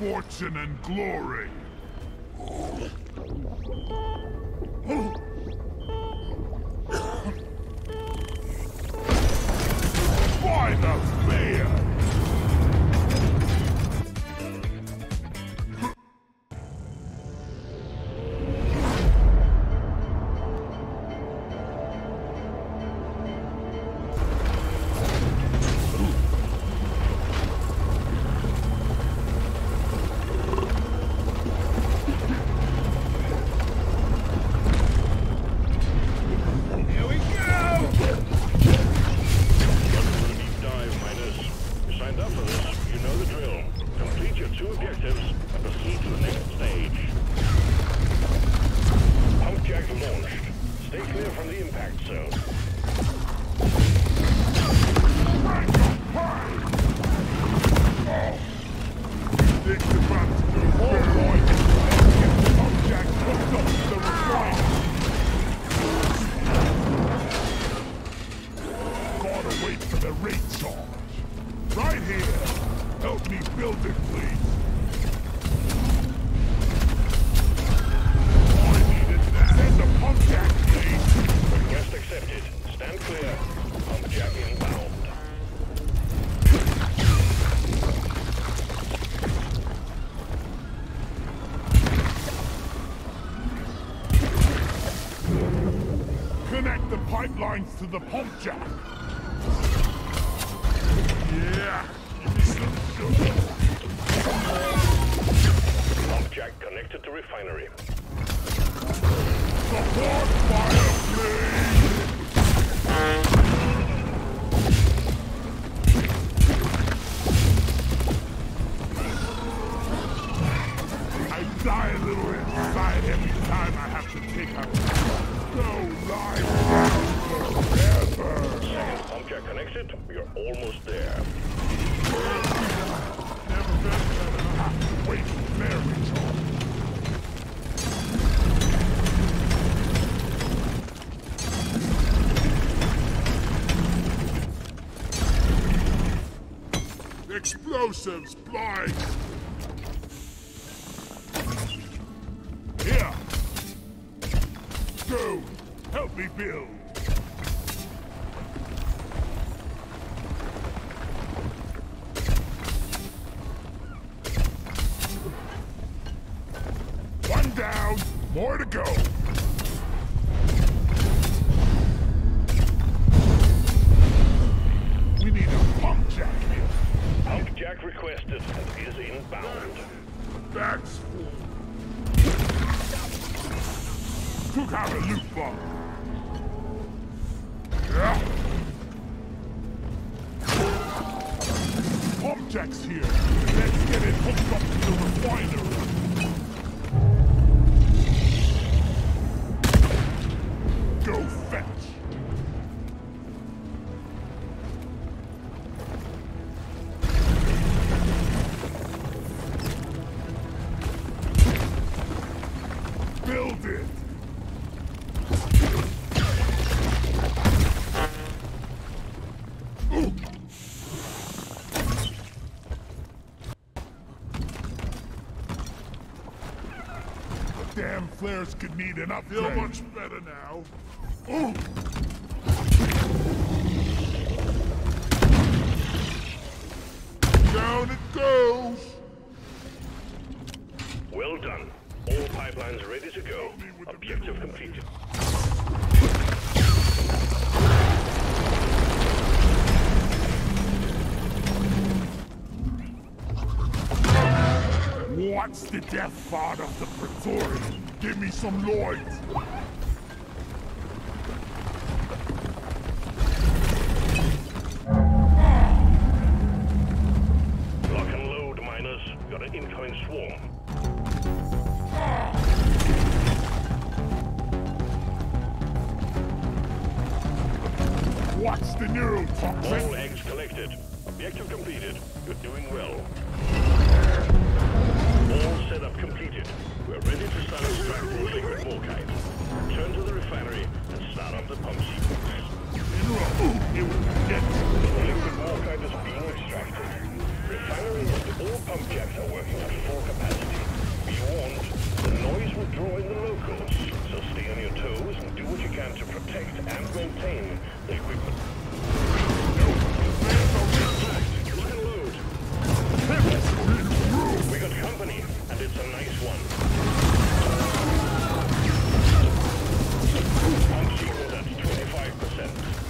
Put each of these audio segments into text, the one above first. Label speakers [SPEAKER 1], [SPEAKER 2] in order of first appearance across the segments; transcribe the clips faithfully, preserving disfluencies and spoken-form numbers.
[SPEAKER 1] fortune and glory. By the beard! Connect the pipelines to the pump jack. Yeah, give me some sugar.
[SPEAKER 2] Pump jack connected to refinery.
[SPEAKER 1] Support fire, please! I die a little inside every time I have to take a no life forever.
[SPEAKER 2] Second pump jack connected. We are almost there.
[SPEAKER 1] Never been better. I have to wait for their return. Explosives, blind! Here! Go! Help me build! One down, more to go! We need a pump jack here!
[SPEAKER 2] Pump jack requested and is inbound.
[SPEAKER 1] That's full. Took out a loot bomb. Yeah. Pump jack's here. Let's get it hooked up to the refinery. Go fetch. Build it! Ooh. The damn flares could need an upgrade. Feel much better now. Ooh. Down it goes!
[SPEAKER 2] Well done. All pipelines ready to go. Objective completed.
[SPEAKER 1] What's the death fart of the Praetorian? Give me some Lloyds.
[SPEAKER 2] Lock and load, miners. Got an incoming swarm.
[SPEAKER 1] What's the neurotoxin?
[SPEAKER 2] All eggs collected. Objective completed. You're doing well. All setup completed. We're ready to start extracting liquid morkite. Return to the refinery and start up the pump sequence.
[SPEAKER 1] Mineral. It was dead.
[SPEAKER 2] Liquid morkite is being extracted. refinery and all pump jacks are working at full capacity. Be warned, the noise will draw in the locals, so stay on your toes and do what you can to protect and maintain the equipment. Lock and load. We got company, and it's a nice one. Pump sequence at twenty-five percent.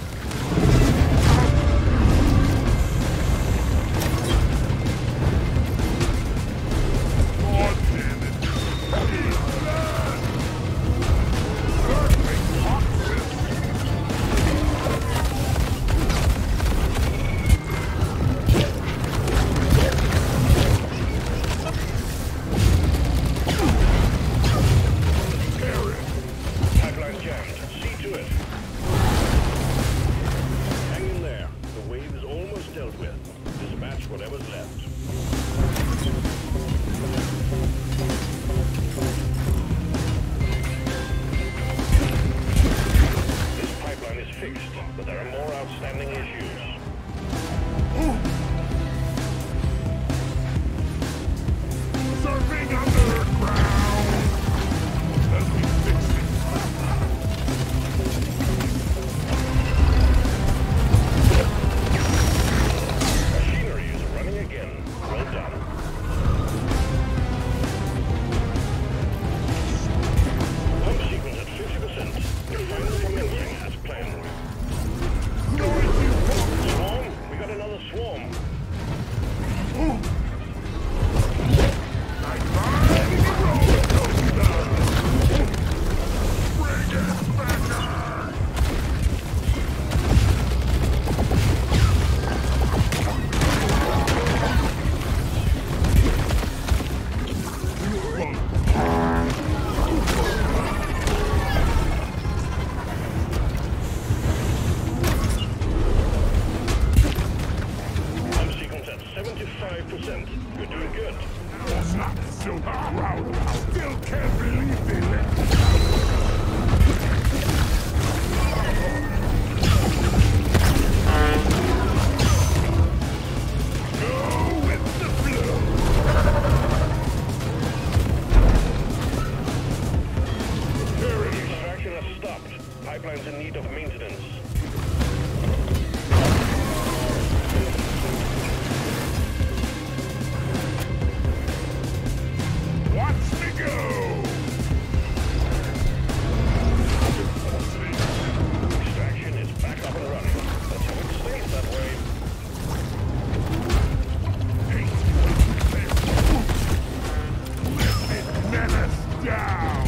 [SPEAKER 2] But there are more outstanding issues.
[SPEAKER 1] Surfing underground! Let me fix it.
[SPEAKER 2] Machinery is running again. Well done. Pump sequence at fifty percent. Refinery commencing as planned. Swarm? We got another swarm.
[SPEAKER 1] Ooh. Like riding a roller coaster. Bring it back on.
[SPEAKER 2] seventy-five percent. You're doing good.
[SPEAKER 1] I'm not so proud. I still can't believe they let me down. Go with the flow.
[SPEAKER 2] Extraction has stopped. Pipeline's in need of maintenance.
[SPEAKER 1] Watch me go!
[SPEAKER 2] Extraction is back up and running. Let's hope it stays that way.
[SPEAKER 1] Let it menace down!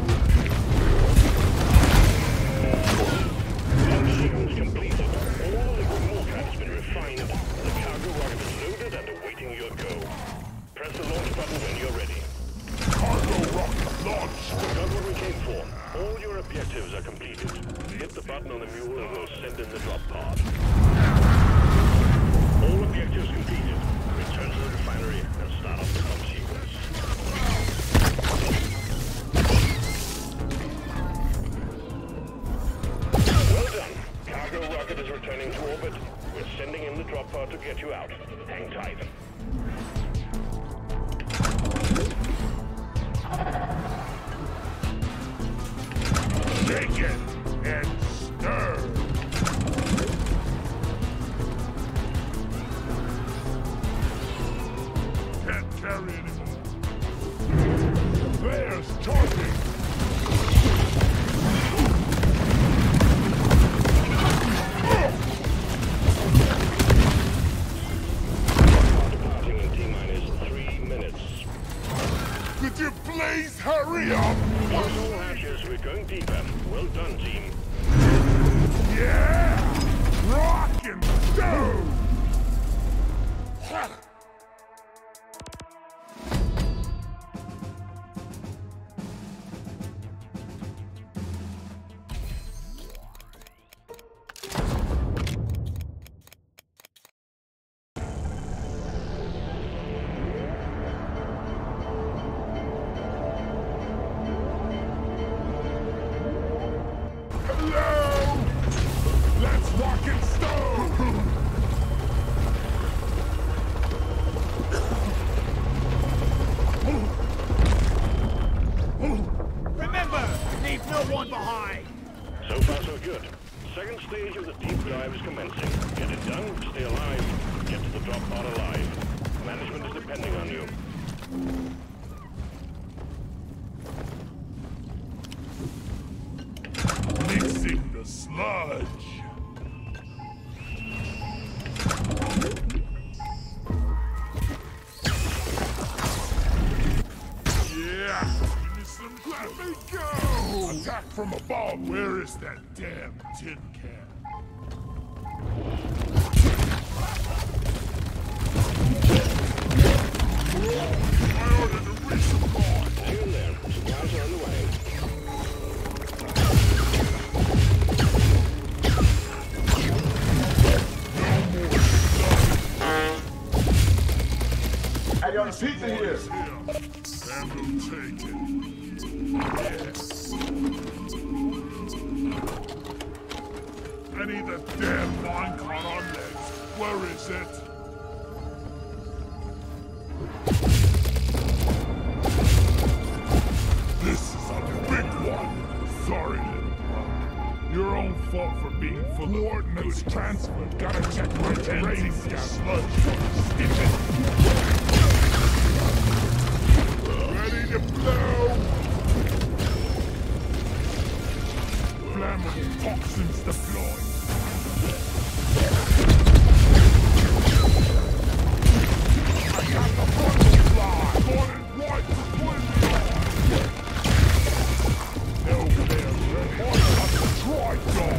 [SPEAKER 2] Pump sequence completed. All the liquid mortar has been refined. The cargo rocket is loaded and awaiting your go. Press the launch button when you're ready.
[SPEAKER 1] Cargo rocket launch!
[SPEAKER 2] We got what we came for. All your objectives are completed. Hit the button on the mule and we'll send in the drop pod. All objectives completed. Return to the refinery and start up the pump sequence. Well done. Cargo rocket is returning to orbit. We're sending in the drop pod to get you out. Hang tight.
[SPEAKER 1] Shake it and stir. Can't carry anymore. There's charging.
[SPEAKER 2] Departing in T-minus three minutes.
[SPEAKER 1] Could you please hurry up?
[SPEAKER 2] Close all hatches. We're going deeper. Well done, G. second stage of the deep dive is commencing. Get it done, stay alive, get to the drop pod alive. Management is depending on you.
[SPEAKER 1] Mixing the sludge. Yeah, give me some. Let me go. Attack from above. Where is that damn tin can? I ordered a resupply.
[SPEAKER 2] Hang in there. Supplies are on the way.
[SPEAKER 3] Hey, you on a pizza here?
[SPEAKER 1] And we'll take it. Yes. I need the damn minecart on legs. Where is it? This is a big one. Sorry, little brother. Your own fault for being full of coordinates transferred. Gotta check my terrain scout. Sludge. Stupid. Ready to blow! Flammable toxins deployed. I got the butterfly! On it right to put me on! No, they're ready. I got the dry dog!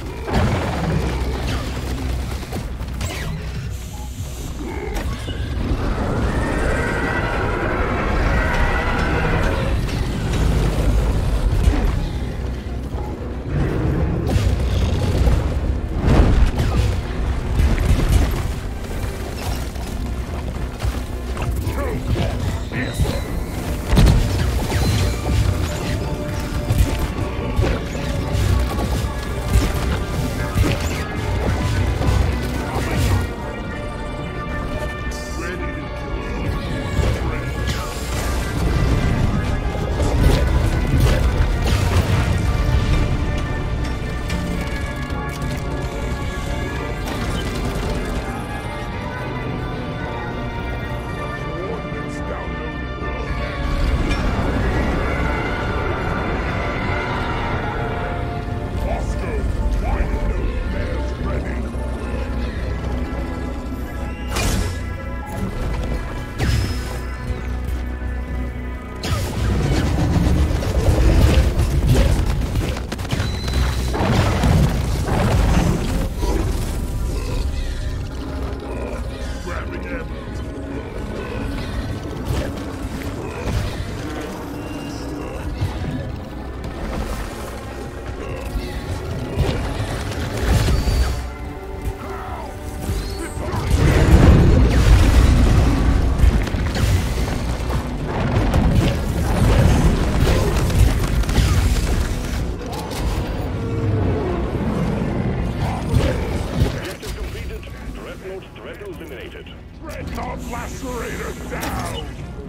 [SPEAKER 1] Lacerator down!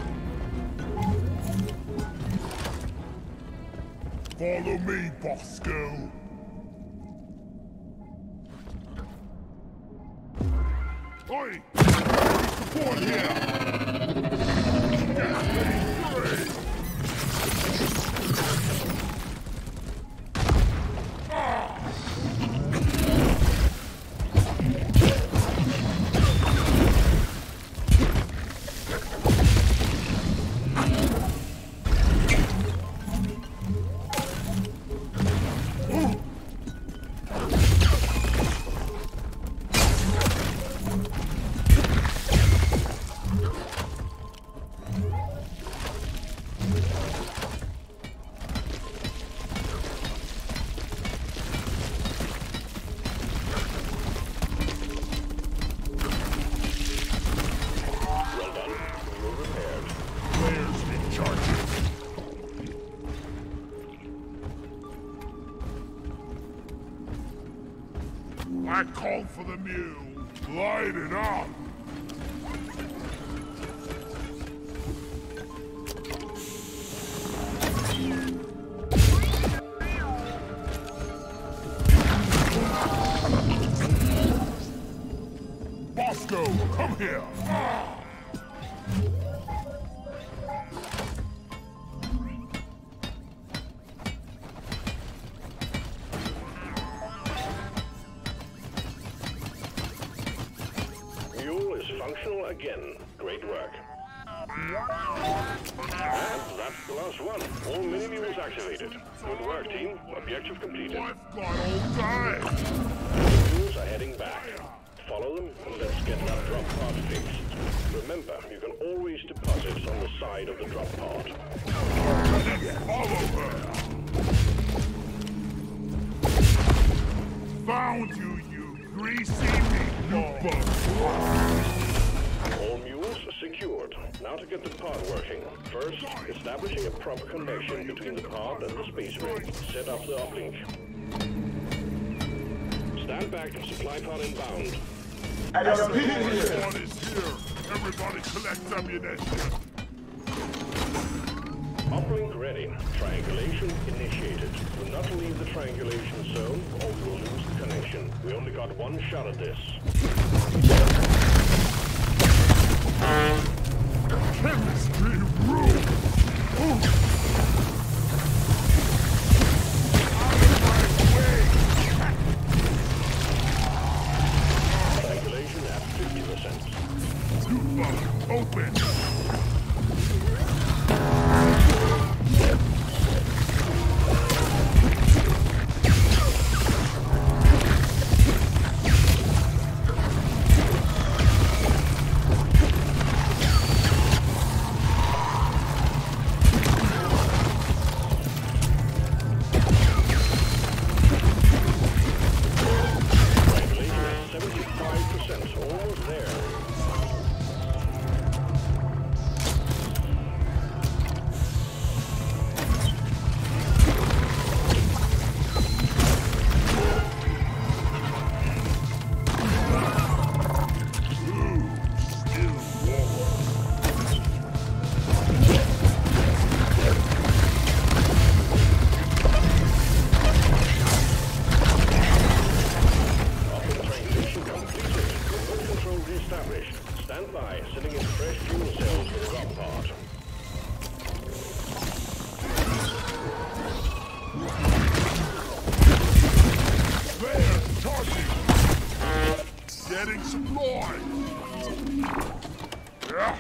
[SPEAKER 1] Follow me, Bosco. Oi! Support here! Get me free! I called for the mule. Light it up. Come here! Ah.
[SPEAKER 2] Mule is functional again. Great work. And that's the last one. All mini-mules activated. Good work, team. Objective completed.
[SPEAKER 1] I've got all day!
[SPEAKER 2] Mules are heading back. Follow them, and let's get that drop pod fixed. Remember, you can always deposit on the side of the drop pod.
[SPEAKER 1] Follow her! Found you, you greasy meatball!
[SPEAKER 2] All mules secured. Now to get the pod working. First, establishing a proper connection between the pod and the space rig. Set up the uplink. Stand back, supply pod inbound.
[SPEAKER 1] Everyone is here. Everybody collect ammunition.
[SPEAKER 2] Uplink ready. Triangulation initiated. Do not leave the triangulation zone or we will lose the connection. We only got one shot at this.
[SPEAKER 1] Chemistry room!
[SPEAKER 2] Triangulation at fifty percent.
[SPEAKER 1] Toothbug, open! Getting supplied! Yeah.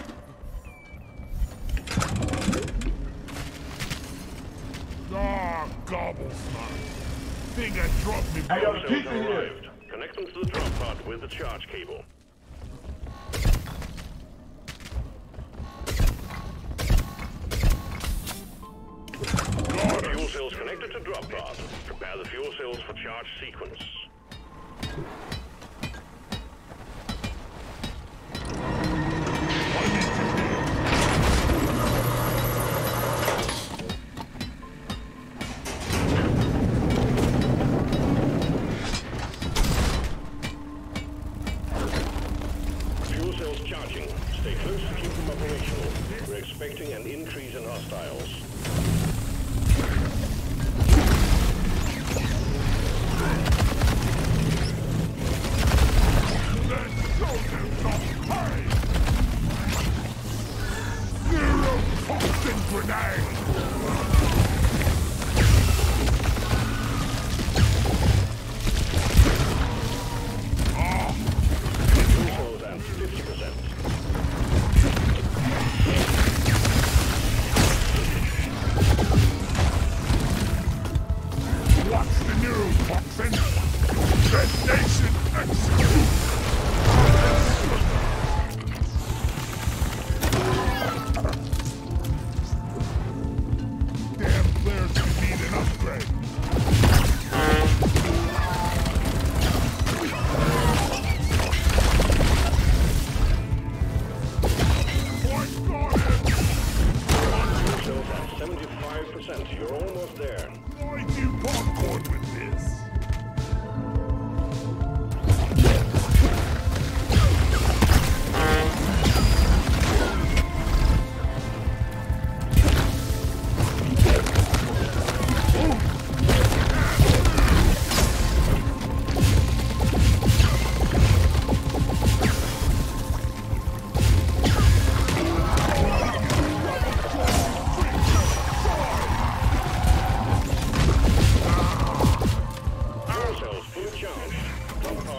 [SPEAKER 1] Ah, gobblesnut! Think I dropped me.
[SPEAKER 3] I got a pizza here!
[SPEAKER 2] Arrived. Connect them to the drop pod with the charge cable. Fuel cells connected to drop pod. Prepare the fuel cells for charge sequence. Fuel cells charging. Stay close to keep them operational. We're expecting an increase in hostiles. You're almost there.
[SPEAKER 1] Why do you popcorn with this?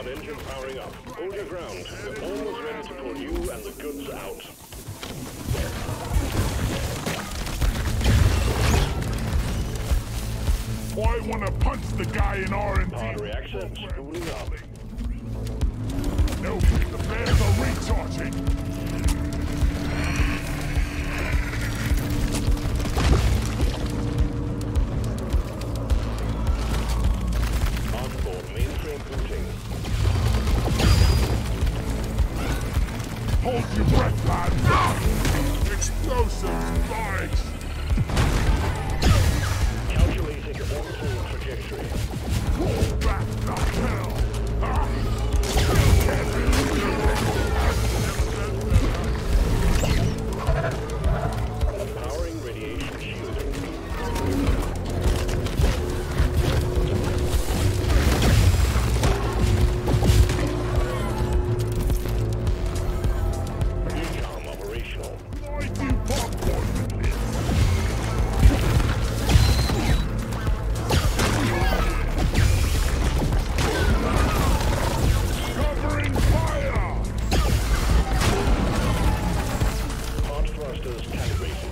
[SPEAKER 2] Vanguard engine powering up. Hold your ground. We're almost ready to pull you and the goods out.
[SPEAKER 1] I want to punch the guy in R and D.
[SPEAKER 2] Hard reactor spooling up.
[SPEAKER 1] No, the flares are recharging.
[SPEAKER 2] Onboard mainframe booting.
[SPEAKER 1] Hold your breath, lad. Explosive spikes.
[SPEAKER 2] Calculating orbital trajectory.
[SPEAKER 1] Back the hell. Ah.
[SPEAKER 2] Powering radiation shielding. Decom operational.
[SPEAKER 1] Why do popcorn with this? Covering fire!
[SPEAKER 2] Hard thrusters calibrated.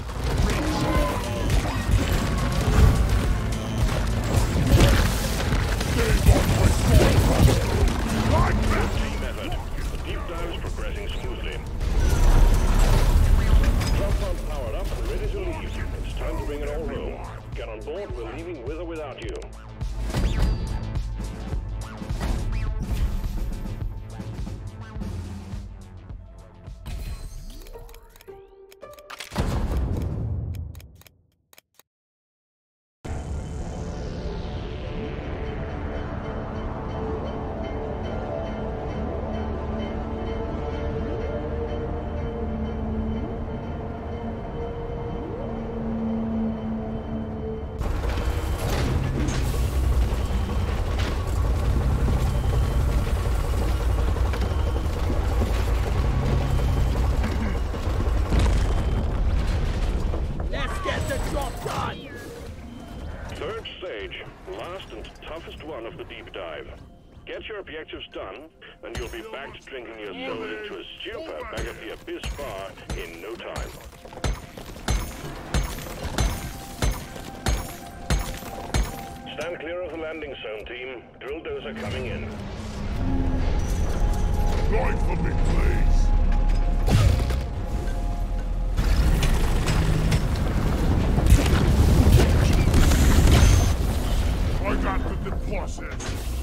[SPEAKER 1] Save on my sword! Like that!
[SPEAKER 2] Team effort. The deep dive is progressing smoothly. Drop pod powered up and ready to leave. It's time to bring it all home. Get on board, we're leaving with or without you. Third stage, last and toughest one of the deep dive. Get your objectives done, and you'll be back to drinking yourself into a stupor back at the Abyss Bar in no time. Stand clear of the landing zone, team. Drill dozer coming in.
[SPEAKER 1] Ride for me, please! I got the deposit!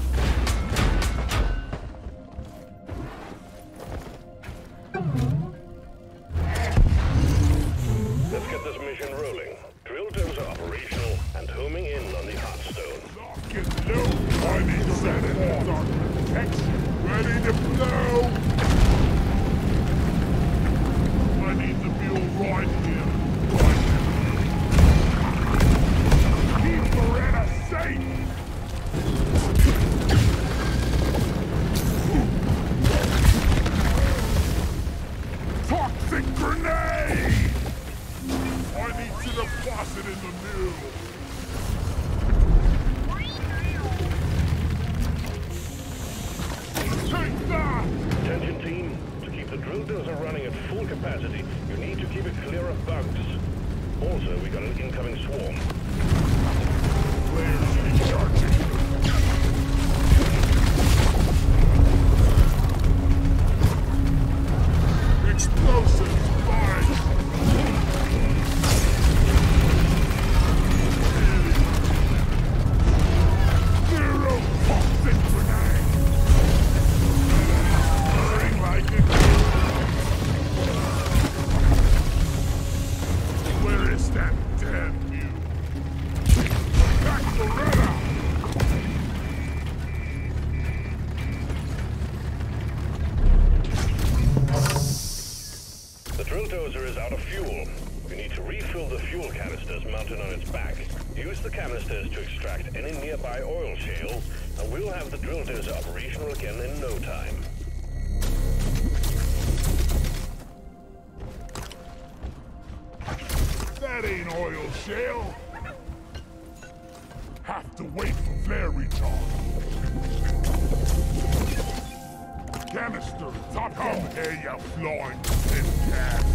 [SPEAKER 2] Let's get this mission rolling. Drill dozer operational and homing in on the Heartstone.
[SPEAKER 1] Lock and load! I need sanity, dark protection! Ready to blow! I need to be alright here. Right. Keep Loretta safe! Toxic grenade! I need to deposit in the mill. Take that!
[SPEAKER 2] Attention team, to keep the drill dozer running at full capacity, you need to keep it clear of bugs. Also, we got an incoming swarm.
[SPEAKER 1] Flares recharging. Explosive spikes! Zero toxic grenade! Burning like a Where is that damn mule? Back Loretta!
[SPEAKER 2] The drill dozer is out of fuel. We need to refill the fuel canisters mounted on its back. Use the canisters to extract any nearby oil shale, and we'll have the drill dozer operational again in no time.
[SPEAKER 1] That ain't oil shale! Have to wait for flare recharge. Hey, you flying tin cat.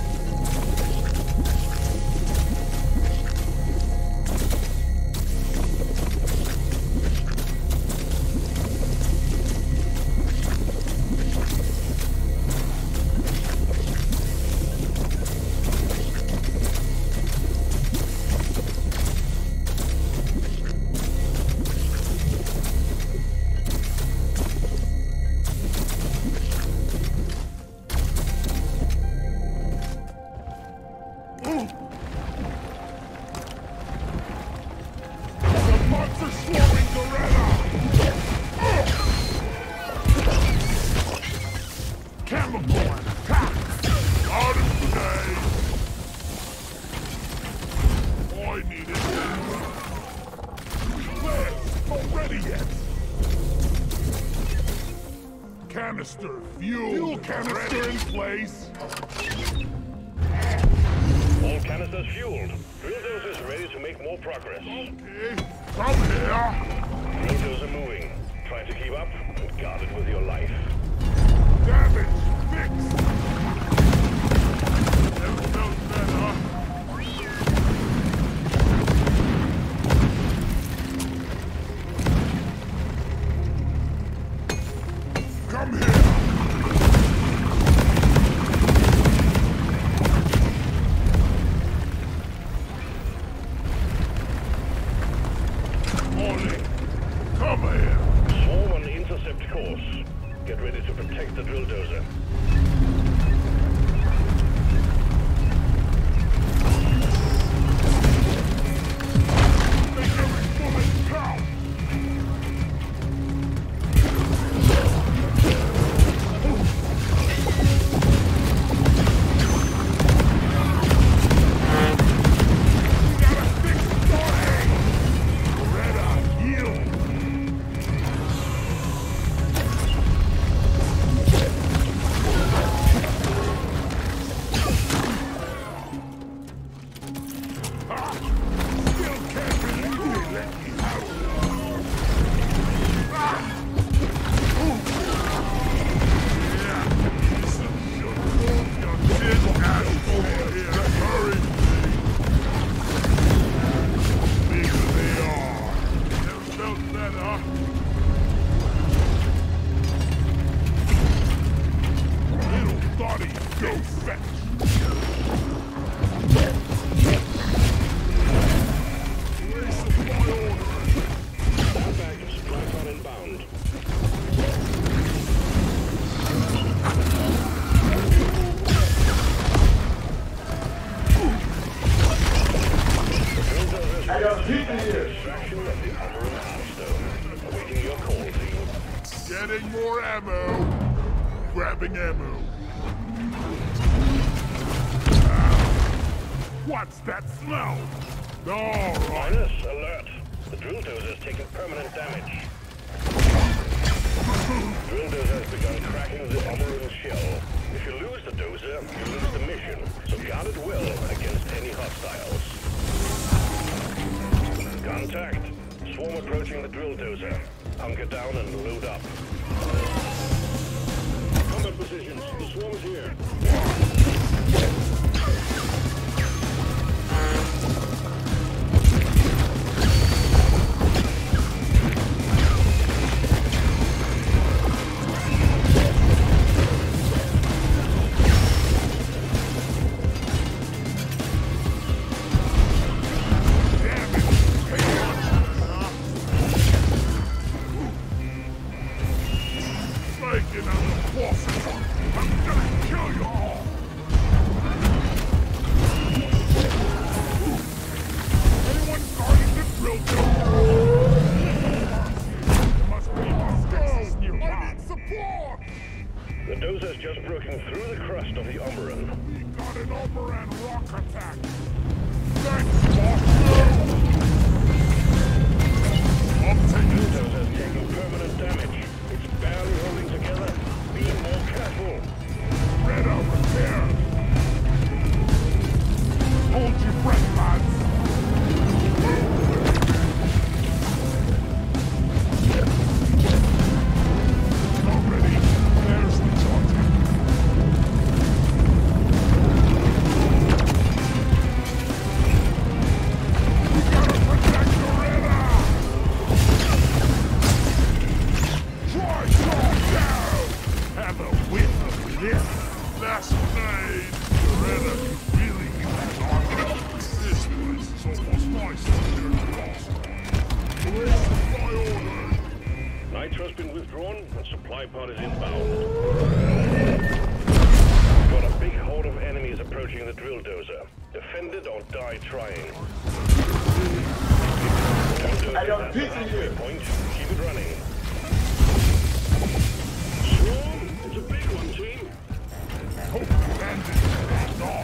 [SPEAKER 1] Canister, fuel, fuel canister in place.
[SPEAKER 2] All canisters fueled. Drill dozers ready to make more progress.
[SPEAKER 1] Okay, come here.
[SPEAKER 2] Drill dozer moving. Try to keep up and guard it with your life.
[SPEAKER 1] Damage fixed. Never felt better. Come here! Ollie, come here!
[SPEAKER 2] Swarm on the intercept course. Get ready to protect the drill dozer.
[SPEAKER 1] Make every bullet count! Go fetch!
[SPEAKER 3] I got people here.
[SPEAKER 2] Awaiting your call, team.
[SPEAKER 1] Getting more ammo. Grabbing ammo. What's that smell? All right.
[SPEAKER 2] Minus, alert. The drill dozer has taken permanent damage. Drill dozer has begun cracking the Omeruan shell. If you lose the dozer, you lose the mission. So guard it well against any hostiles. Contact. Swarm approaching the drill dozer. Hunker down and load up. Combat positions. The swarm is here. The dozer's just broken through the crust of the Omeruan.
[SPEAKER 1] We got an Omeruan rock attack. Thanks, Foster.
[SPEAKER 2] The dozer's taking permanent damage. It's barely holding together. Be more careful.
[SPEAKER 1] Red over here. Hold your breath, lads. Already, there's the target. This last night, Loretta really used on this place is almost nice compared to last time. Where's the supply order?
[SPEAKER 2] Nitro's been withdrawn and supply pod is inbound. Got a big horde of enemies approaching the drill dozer. Defend it or die trying.
[SPEAKER 3] I got a pizza here.
[SPEAKER 2] Point. Keep it running. Swarm, it's a big one, team.
[SPEAKER 1] Hope the bandits are on.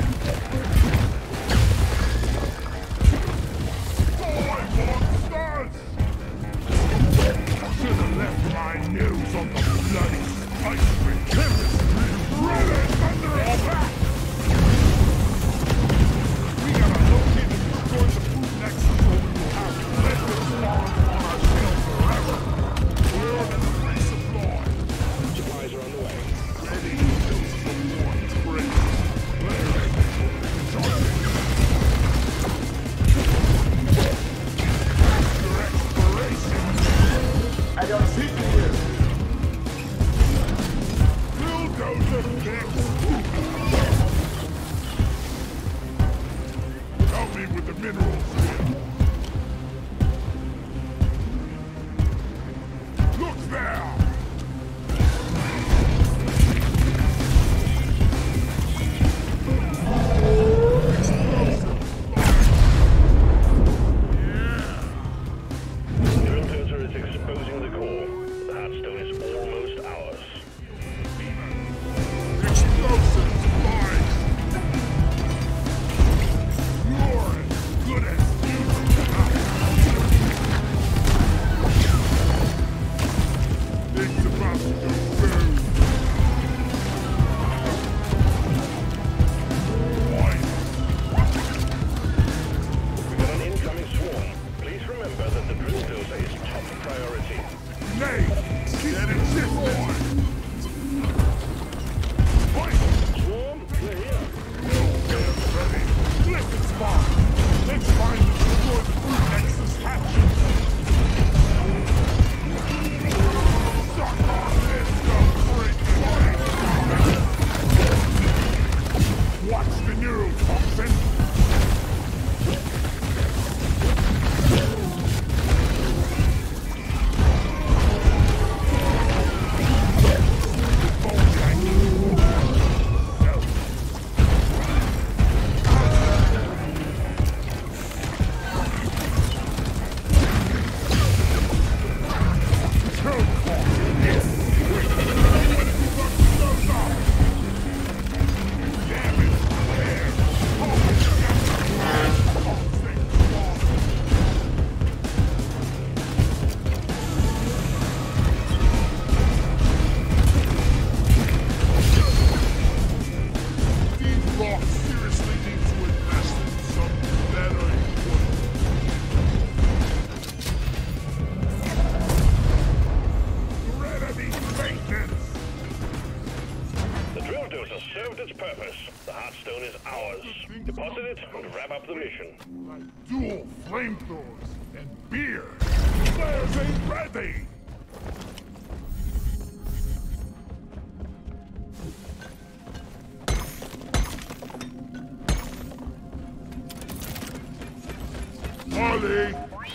[SPEAKER 1] Die, monsters! Should have left my nose on the bloody ice cream chemistry. Running under our back! We gotta locate and destroy the food nexus, or we will have let them spawn on our tail forever. We're on a free supply.
[SPEAKER 2] Supplies are on the way.
[SPEAKER 1] Ready to do some more tricks. Your exploration.
[SPEAKER 3] I got a pizza here.
[SPEAKER 1] Bulldozer fix. Help me with the minerals here. Look there!
[SPEAKER 2] Drill dozer is exposing the core. The Heartstone is almost ours.
[SPEAKER 1] Explosives, fine! You're as good as you. It's about to go boom. Fine.
[SPEAKER 2] We got an incoming swarm. Please remember that the drill dozer is top priority.
[SPEAKER 1] Nay, get it this one. Fine.
[SPEAKER 2] Swarm, we're here.
[SPEAKER 1] Get ready. Listen, Spawn. Let's find and destroy the food nexus hatchet. Suck on this, you freak boy. Watch the neurotoxin. These rocks seriously need to invest in some better equipment. Loretta needs maintenance.
[SPEAKER 2] The drill dozer served its purpose. The Heartstone is ours. Deposit it and wrap up the mission.
[SPEAKER 1] Like dual flamethrowers and beer. Flares ain't ready. Harley!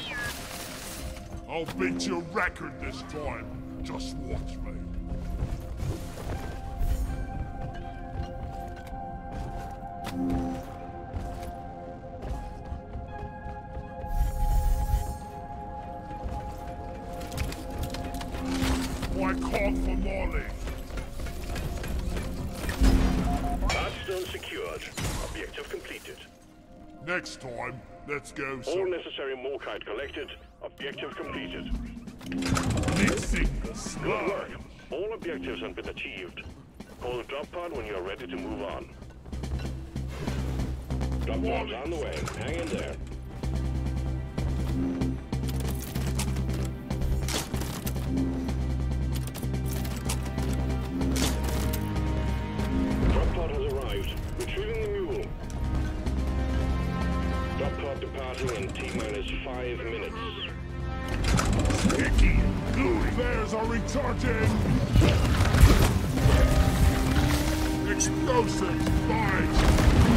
[SPEAKER 1] I'll beat your record this time. Just watch me. Why call for Molly?
[SPEAKER 2] Heartstone secured. Objective completed.
[SPEAKER 1] Next time, let's go
[SPEAKER 2] All
[SPEAKER 1] some
[SPEAKER 2] necessary Morkite collected. Objective completed.
[SPEAKER 1] mixing the
[SPEAKER 2] Good
[SPEAKER 1] slug.
[SPEAKER 2] work. All objectives have been achieved. Call the drop pod when you are ready to move on. Drop pod's on the way. Hang in there. Drop pod has arrived. Retrieving the mule. Drop pod departing in T-minus five minutes.
[SPEAKER 1] Sticky and gooey. Flares are recharging. Explosives, fine!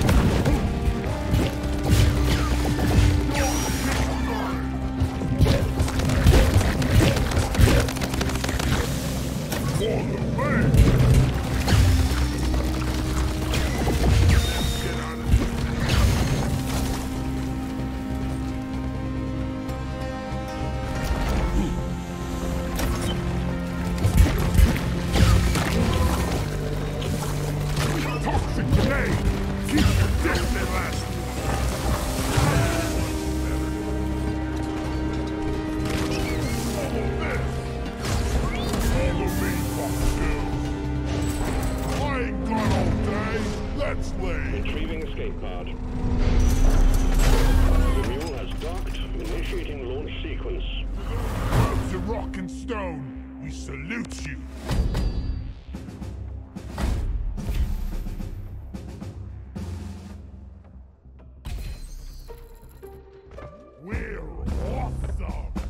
[SPEAKER 2] Retrieving escape pod. The mule has docked, initiating launch sequence.
[SPEAKER 1] Herbs of rock and stone, we salute you. We're awesome.